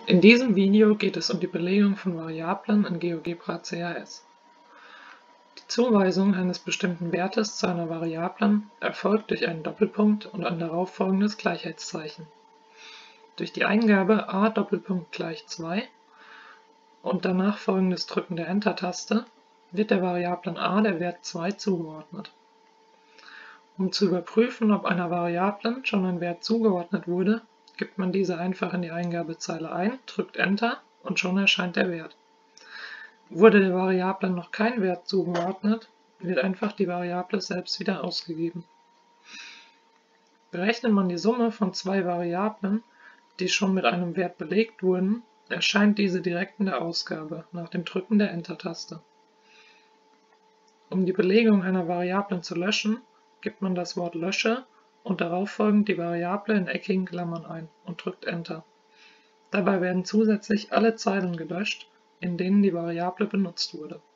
In diesem Video geht es um die Belegung von Variablen in GeoGebra CAS. Die Zuweisung eines bestimmten Wertes zu einer Variablen erfolgt durch einen Doppelpunkt und ein darauffolgendes Gleichheitszeichen. Durch die Eingabe a = 2 und danach folgendes Drücken der Enter-Taste wird der Variablen a der Wert 2 zugeordnet. Um zu überprüfen, ob einer Variablen schon ein Wert zugeordnet wurde, gibt man diese einfach in die Eingabezeile ein, drückt Enter und schon erscheint der Wert. Wurde der Variablen noch kein Wert zugeordnet, wird einfach die Variable selbst wieder ausgegeben. Berechnet man die Summe von zwei Variablen, die schon mit einem Wert belegt wurden, erscheint diese direkt in der Ausgabe nach dem Drücken der Enter-Taste. Um die Belegung einer Variablen zu löschen, gibt man das Wort Lösche und darauffolgend die Variable in eckigen Klammern ein und drückt Enter. Dabei werden zusätzlich alle Zeilen gelöscht, in denen die Variable benutzt wurde.